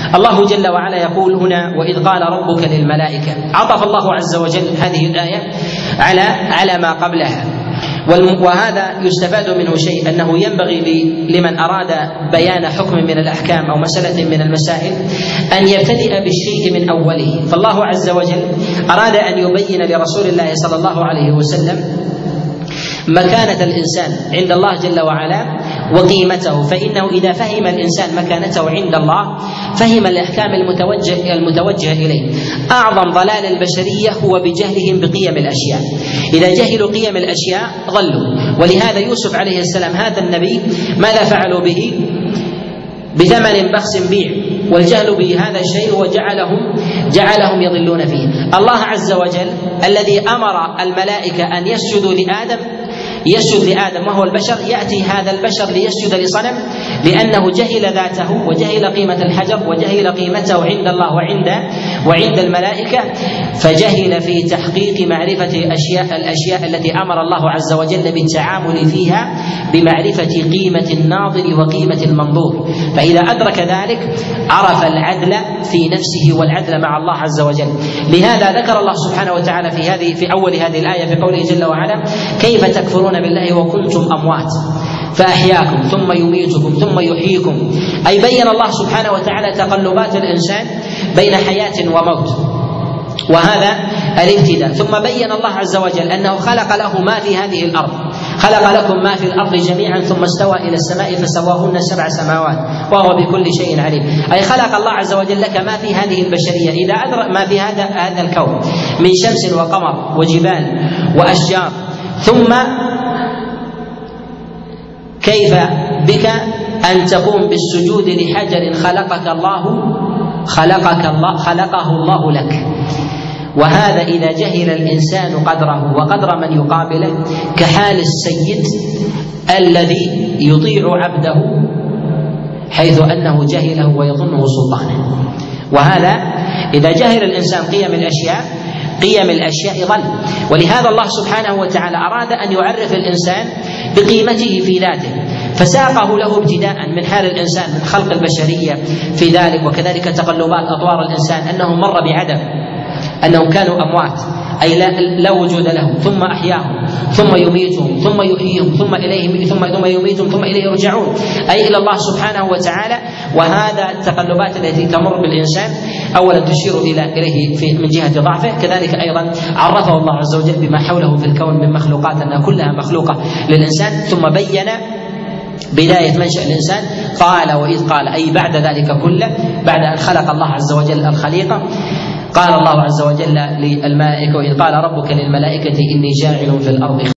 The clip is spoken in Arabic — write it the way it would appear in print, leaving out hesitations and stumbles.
الله جل وعلا يقول هنا: وإذ قال ربك للملائكة. عطف الله عز وجل هذه الآية على ما قبلها، وهذا يستفاد منه شيء، أنه ينبغي لمن أراد بيان حكم من الأحكام أو مسألة من المسائل أن يبتدئ بالشيء من أوله. فالله عز وجل أراد أن يبين لرسول الله صلى الله عليه وسلم مكانة الإنسان عند الله جل وعلا وقيمته، فإنه إذا فهم الإنسان مكانته عند الله فهم الأحكام المتوجهة إليه. أعظم ضلال البشرية هو بجهلهم بقيم الأشياء. إذا جهلوا قيم الأشياء ضلوا، ولهذا يوسف عليه السلام هذا النبي ماذا فعلوا به؟ بثمن بخس بيع، والجهل بهذا الشيء هو جعلهم يضلون فيه. الله عز وجل الذي أمر الملائكة أن يسجد لآدم وهو البشر، يأتي هذا البشر ليسجد لصنم لأنه جهل ذاته وجهل قيمة الحجر وجهل قيمته عند الله وعند الملائكة، فجهل في تحقيق معرفة الأشياء التي أمر الله عز وجل بالتعامل فيها بمعرفة قيمة الناظر وقيمة المنظور. فإذا أدرك ذلك عرف العدل في نفسه والعدل مع الله عز وجل. لهذا ذكر الله سبحانه وتعالى في أول هذه الآية في قوله جل وعلا: كيف تكفرون بالله وكنتم أموات فأحياكم ثم يميتكم ثم يحييكم. أي بين الله سبحانه وتعالى تقلبات الإنسان بين حياة وموت، وهذا الابتداء. ثم بين الله عز وجل أنه خلق له ما في هذه الأرض، خلق لكم ما في الأرض جميعا ثم استوى إلى السماء فسواهن 7 سماوات وهو بكل شيء عليم. أي خلق الله عز وجل لك ما في هذه البشرية، إذا أدرك ما في هذا الكون من شمس وقمر وجبال وأشجار، ثم كيف بك أن تقوم بالسجود لحجر خلقه الله لك. وهذا إذا جهل الإنسان قدره وقدر من يقابله كحال السيد الذي يطيع عبده حيث أنه جهله ويظنه سلطانه. وهذا إذا جهل الإنسان قيم الأشياء ضل. ولهذا الله سبحانه وتعالى أراد أن يعرف الإنسان بقيمته في ذاته، فساقه له ابتداء من حال الإنسان من خلق البشرية في ذلك، وكذلك تقلبات أطوار الإنسان أنه مر بعدم، أنهم كانوا أموات أي لا وجود لهم، ثم أحياهم ثم يميتهم ثم يحييهم ثم يميتهم ثم إليه يرجعون، أي إلى الله سبحانه وتعالى. وهذا التقلبات التي تمر بالإنسان أولا تشير إليه من جهة ضعفه، كذلك أيضا عرفه الله عز وجل بما حوله في الكون من مخلوقات أنها كلها مخلوقة للإنسان. ثم بين بداية منشأ الإنسان، قال وإذ قال، أي بعد ذلك كله، بعد أن خلق الله عز وجل الخليقة، قال الله عز وجل للملائكة: وإذ قال ربك للملائكة إني جاعل في الأرض